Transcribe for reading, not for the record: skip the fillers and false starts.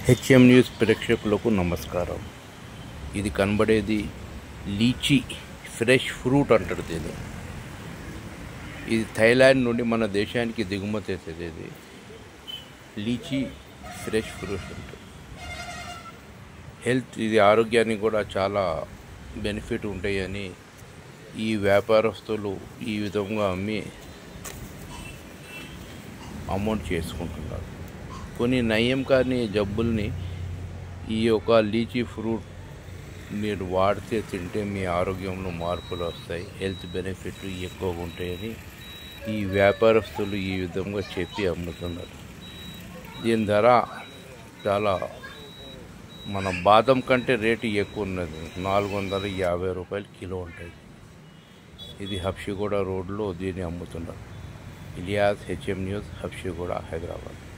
HM news ప్రేక్షకులకు నమస్కారం. ఇది కనబడేది లీచీ ఫ్రెష్ ఫ్రూట్ అంటారు దీన్ని. ఇది థాయిలాండ్ నుండి మన దేశానికి దిగుమతి అవుతుంది. ఇది లీచీ ఫ్రెష్ ఫ్రూట్ ఉంటుంది. ఇది ఆరోగ్యానికి కూడా చాలా బెనిఫిట్ ఉంటాయని ఈ వ్యాపారస్తులు ఈ విధంగా అమ్మి అమౌంట్ చేసుకుంటున్నారు. కొన్ని నయం కాని జబ్బుల్ని ఈ యొక్క లీచీ ఫ్రూట్ మీరు వాడితే తింటే మీ ఆరోగ్యంలో మార్పులు వస్తాయి, హెల్త్ బెనిఫిట్లు ఎక్కువగా ఉంటాయని ఈ వ్యాపారస్తులు ఈ విధంగా చెప్పి అమ్ముతున్నారు. దీని ధర చాలా మన బాదం కంటే రేటు ఎక్కువ ఉన్నది. 450 రూపాయలు కిలో ఉంటుంది. ఇది హబ్షిగూడ రోడ్లో దీన్ని అమ్ముతున్నారు. Ilyas, HM news, Habsiguda, Hyderabad.